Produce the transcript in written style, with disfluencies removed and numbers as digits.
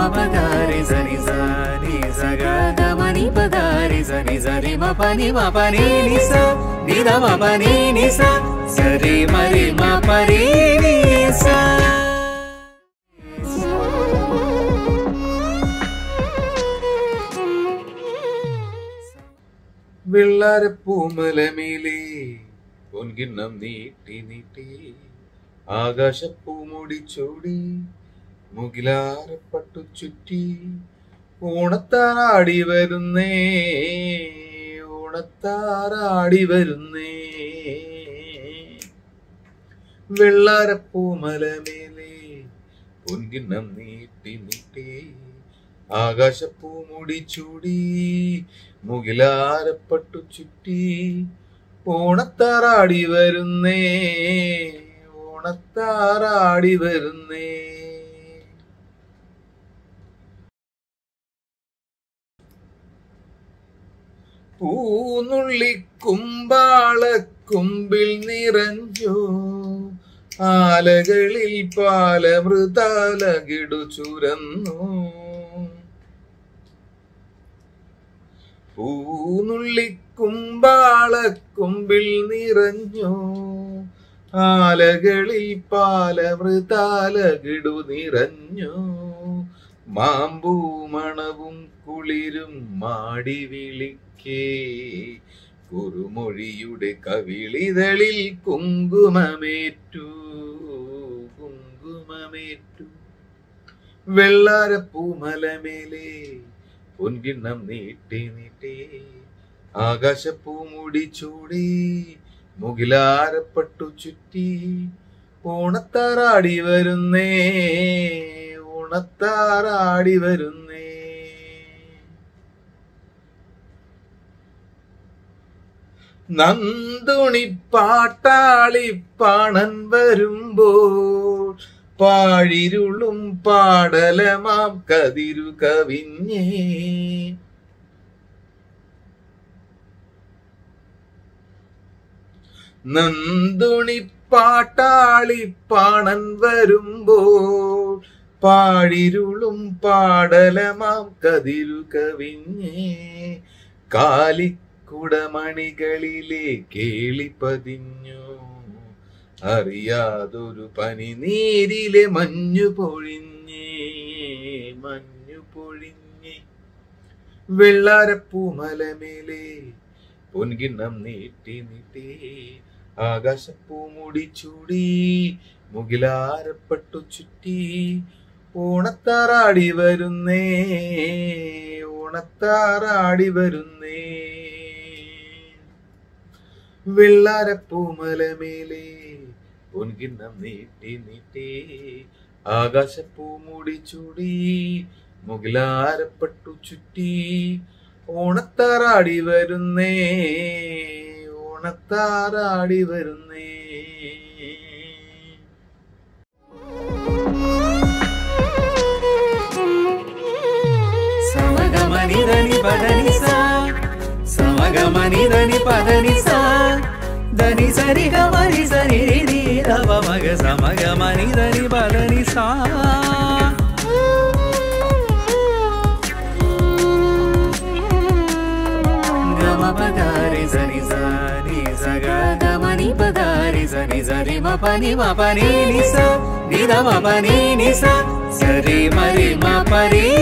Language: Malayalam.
Gamapagare zani zani zaga gamani pagare zani zari mapani mapani nisa nida mapani nisa sari mari mapari nisa. വെള്ളാരപ്പൂമലമേലെ പൊൻകിണ്ണം നീട്ടി നീട്ടി ആകാശപ്പൂമുടി ചൂടി മുകിലാരപ്പട്ടു ചുറ്റി ഓണത്താറാടി വരുന്നേ ഓണത്താറാടി വരുന്നേ. വെള്ളാരപ്പൂമലമേലെ പൊൻകിണ്ണം നീട്ടി നീട്ടി ആകാശപ്പൂമുടി ചൂടി മുകിലാരപ്പട്ടു ചുറ്റി ഓണത്താറാടി വരുന്നേ ഓണത്താറാടി വരുന്നേ. പൂനുള്ളിക്കുമ്പാളക്കുമ്പിൽ നിറഞ്ഞു ആലകളിൽ പാലമൃതാലകിടു ചുരന്നു. പൂനുള്ളിക്കുമ്പാളക്കുമ്പിൽ നിറഞ്ഞു ആലകളിൽ പാലമൃതാലകിടു നിറഞ്ഞു. മാമ്പൂ മണവും കുളിരും മാടി വിളിക്കേ കുറുമൊഴിയുടെ കവിളിതളിൽ കുങ്കുമമേറ്റു കുങ്കുമമേറ്റു. വെള്ളാരപ്പൂമലമേലെ പൊൻകിണ്ണം നീട്ടി നീട്ടി ആകാശപ്പൂമുടി ചൂടി മുകിലാരപ്പട്ടു ചുറ്റി ഓണത്താറാടി വരുന്നേ ഓണത്താറാടി വരുന്നേ. നന്ദുണി പാട്ടാളിപ്പാണൻ വരുമ്പോൾ പാഴിരുളും പാടലമാം കതിരു കവിഞ്ഞേ. നന്ദുണി പാട്ടാളിപ്പാണൻ വരുമ്പോൾ പാഴിരുളും പാടലമാം കതിരു കവിഞ്ഞേ. കാലിക്കുടമണികളിലെ കേളി പതിഞ്ഞു അറിയാതൊരു പനി നീരിലെ മഞ്ഞു പൊഴിഞ്ഞേ മഞ്ഞു പൊഴിഞ്ഞേ. വെള്ളാരപ്പൂമലമേലെ പൊൻകിണ്ണം നീട്ടി നീട്ടി ആകാശപ്പൂമുടി ചൂടി മുകിലാരപ്പട്ടു ചുറ്റി ഓണത്താറാടി വരുന്നേ ഓണത്താറാടി വരുന്നേ. വെള്ളാരപ്പൂമലമേലെ പൊൻകിണ്ണം നീട്ടി നീട്ടി ആകാശപ്പൂമുടി ചൂടി മുകിലാരപ്പട്ടു ചുറ്റി ഓണത്താറാടി വരുന്നേ ഓണത്താറാടി വരുന്നേ. సమగమనిదని పదనిసా సమగమనిదని పదనిసా దని సరి గమని సరి రి రవ మగ సమగమనిదని పదనిసా. గమపగారి సరి సరి సగా గమని పగారి సరి సరి మపని మపని నిసా నిద మపని నిసా సరి మరి మపరి